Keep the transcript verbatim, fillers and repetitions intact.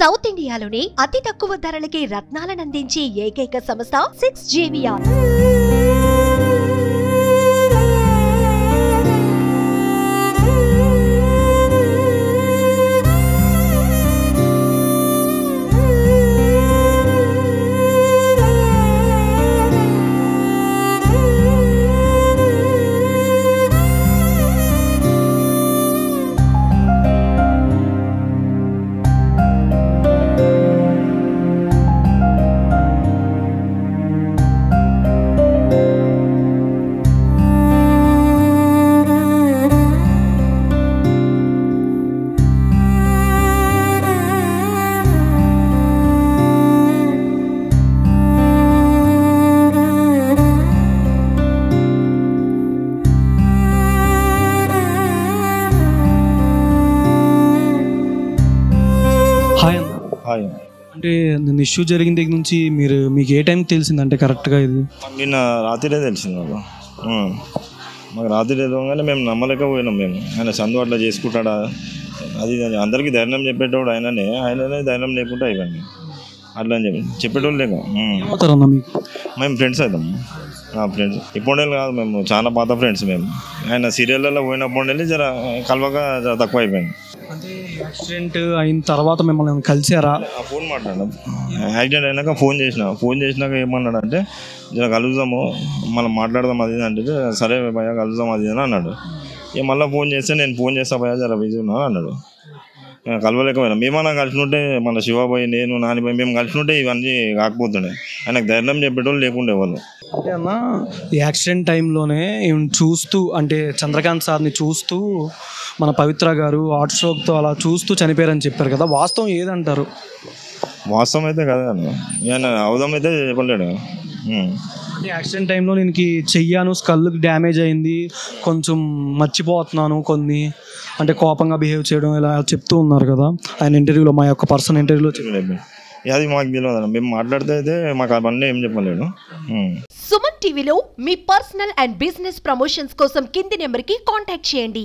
South ఇండియాలోనే అతి తక్కువ ధరలకి రత్నాలను అందించే ఏకైక సంస్థ సిక్స్ జేవిఆర్. హాయ్ అన్న. హాయ్ అంటే నేను ఇష్యూ జరిగిన దగ్గర నుంచి మీరు మీకు ఏ టైం తెలిసిందంటే కరెక్ట్గా ఇది? నిన్న రాత్రిరే తెలిసింది మాకు. మాకు రాత్రి తెలియగానే మేము నమ్మలేకపోయినాం. మేము ఆయన చందు అట్లా చేసుకుంటాడా అది అందరికీ ధైర్యం చెప్పేటోడు ఆయననే ఆయననే ధైర్యం లేకుండా ఇవ్వండి అట్లా అని చెప్పి చెప్పేటోళ్ళు లేక అవుతారన్న మీకు మేము ఫ్రెండ్స్ అవుతాం. ఫ్రెండ్స్ ఇప్పుడు కాదు, మేము చాలా పాత ఫ్రెండ్స్. మేము ఆయన సీరియల్లో పోయినప్పుడు జర కలవక జర తక్కువ అయిపోయింది. అంటే యాక్సిడెంట్ అయిన తర్వాత మిమ్మల్ని కలిసారా? ఫోన్ మాట్లాడినాం. యాక్సిడెంట్ అయినాక ఫోన్ చేసిన ఫోన్ చేసినాక ఏమన్నాడు అంటే జర కలుద్దాము మనం మాట్లాడదాం అది అంటే సరే భయ కలుద్దాం అది అని అన్నాడు. ఇక మళ్ళీ ఫోన్ చేస్తే నేను ఫోన్ చేస్తా భయ జర బిజీ ఉన్నా అన్నాడు. కలవలేకపోయినా మేమన్నా కలిసినట్టే మన శివబాయి నేను నానిబాయి మేము కలిసినట్టే ఇవన్నీ కాకపోతుండే. ఆయనకు ధైర్యం చెప్పేటోళ్ళు లేకుండే వాళ్ళు. అంటే అన్న ఈ యాక్సిడెంట్ టైంలోనే ఈయన చూస్తూ అంటే చంద్రకాంత్ సార్ని చూస్తూ మన పవిత్ర గారు హార్ట్ స్ట్రోక్తో అలా చూస్తూ చనిపోయారని చెప్పారు కదా, వాస్తవం ఏదంటారు? వాస్తవం అయితే కదా అన్న, ఆయన అవధం అయితే చెప్పలేడు. అంటే యాక్సిడెంట్ టైంలో నేను చెయ్యాను స్కల్కి డ్యామేజ్ అయింది, కొంచెం మర్చిపోతున్నాను కొన్ని అంటే కోపంగా బిహేవ్ చేయడం ఇలా చెప్తూ ఉన్నారు కదా ఆయన ఇంటర్వ్యూలో, మా యొక్క పర్సన్ ఇంటర్వ్యూలో చెప్పలేదు. అది మాకు తెలియదు, మేము మాట్లాడితే అయితే మాకు అవన్నీ ఏం చెప్పలేడు. సుమన్ టీవీలో మీ పర్సనల్ అండ్ బిజినెస్ ప్రమోషన్స్ కోసం కింది నెంబర్కి కాంటాక్ట్ చేయండి.